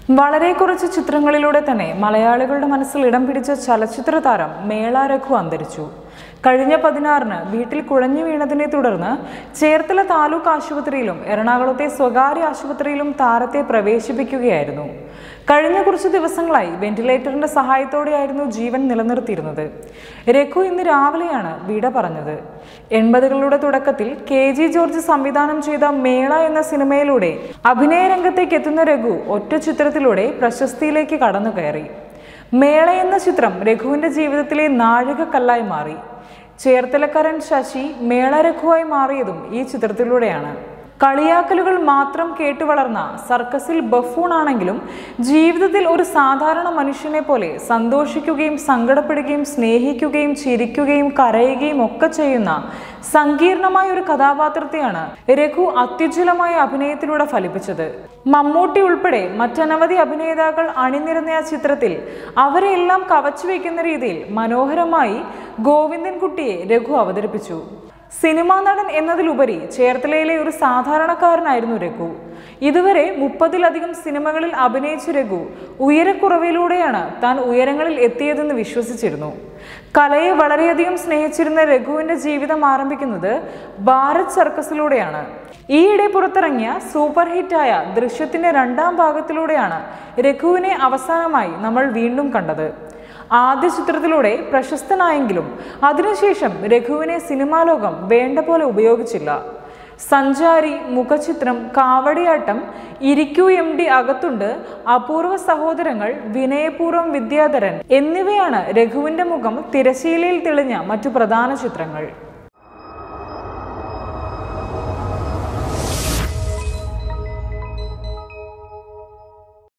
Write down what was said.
വളരെ കുറച്ച് ചിത്രങ്ങളിലൂടെ തന്നെ മലയാളികളുടെ മനസ്സിൽ ഇടം പിടിച്ച ചലച്ചിത്ര താരം മേള രഘു അന്തരിച്ചു. കഴിഞ്ഞ 16-ന് വീട്ടിൽ കുഴഞ്ഞു വീണതിനെ തുടർന്ന് ചേർത്തല താലൂക്ക് ആശുപത്രിയിലും എറണാകുളത്തെ സ്വകാര്യ ആശുപത്രിയിലും താരത്തെ പ്രവേശിപ്പിക്കുകയായിരുന്നു. കഴിഞ്ഞ കുറച്ച് ദിവസങ്ങളായി വെന്റിലേറ്ററിന്റെ സഹായത്തോടെയായിരുന്നു ജീവൻ നിലനിർത്തിയിരുന്നത്. രഘു ഇന്ന് രാവിലെയാണ് വിട പറഞ്ഞത്. 80കളുടെ തുടക്കത്തിൽ KG ജോർജ് സംവിധാനം ചെയ്ത മേള എന്ന സിനിമയിലൂടെ അഭിനയ രംഗത്തേക്ക് എത്തുന്ന രഘു ഒറ്റ ചിത്രത്തിലൂടെ പ്രശസ്തിയിലേക്ക് കടന്നു കയറി. മേള എന്ന ചിത്രം രഘുവിന്റെ ജീവിതത്തിലെ നാഴികക്കല്ലായി മാറി. ചേർത്തലക്കാരൻ ശശി മേള രഘുവായി മാറിയതും ഈ ചിത്രത്തിലൂടെയാണ്. കളിയാക്കലുകൾ മാത്രം കേട്ടു വളർന്ന സർക്കസിൽ ബഫൂൺ ആണെങ്കിലും ജീവിതത്തിൽ ഒരു സാധാരണ മനുഷ്യനെ പോലെ സന്തോഷിക്കുകയും സങ്കടപ്പെടുകയും സ്നേഹിക്കുകയും ചിരിക്കുകയും കരയുകയും ഒക്കെ ചെയ്യുന്ന സങ്കീർണമായ ഒരു കഥാപാത്രത്തെയാണ് രഘു അത്യുജ്വലമായ അഭിനയത്തിലൂടെ ഫലിപ്പിച്ചത്. മമ്മൂട്ടി ഉൾപ്പെടെ മറ്റനവധി അഭിനേതാക്കൾ അണിനിരന്ന ആ ചിത്രത്തിൽ അവരെല്ലാം കവച്ചു വയ്ക്കുന്ന രീതിയിൽ മനോഹരമായി ഗോവിന്ദൻകുട്ടിയെ രഘു അവതരിപ്പിച്ചു. സിനിമാ നടൻ എന്നതിലുപരി ചേർത്തലയിലെ ഒരു സാധാരണക്കാരനായിരുന്നു രഘു. ഇതുവരെ 30-ലധികം സിനിമകളിൽ അഭിനയിച്ച രഘു ഉയരക്കുറവിലൂടെയാണ് താൻ ഉയരങ്ങളിൽ എത്തിയതെന്ന് വിശ്വസിച്ചിരുന്നു. കലയെ വളരെയധികം സ്നേഹിച്ചിരുന്ന രഘുവിന്റെ ജീവിതം ആരംഭിക്കുന്നത് ഭാരത് സർക്കസിലൂടെയാണ്. ഈയിടെ പുറത്തിറങ്ങിയ സൂപ്പർ ഹിറ്റായ ദൃശ്യത്തിന്റെ 2ാം ഭാഗത്തിലൂടെയാണ് രഘുവിനെ അവസാനമായി നമ്മൾ വീണ്ടും കണ്ടത്. ആദ്യ ചിത്രത്തിലൂടെ പ്രശസ്തനായെങ്കിലും അതിനുശേഷം രഘുവിനെ സിനിമാ ലോകം വേണ്ട പോലെ ഉപയോഗിച്ചില്ല. സഞ്ചാരി, മുഖചിത്രം, കാവടിയാട്ടം, ഇരിക്കൂ MD അകത്തുണ്ട്, അപൂർവ സഹോദരങ്ങൾ, വിനയപൂർവ്വം വിദ്യാധരൻ എന്നിവയാണ് രഘുവിന്റെ മുഖം തിരശീലയിൽ തെളിഞ്ഞ മറ്റു പ്രധാന ചിത്രങ്ങൾ.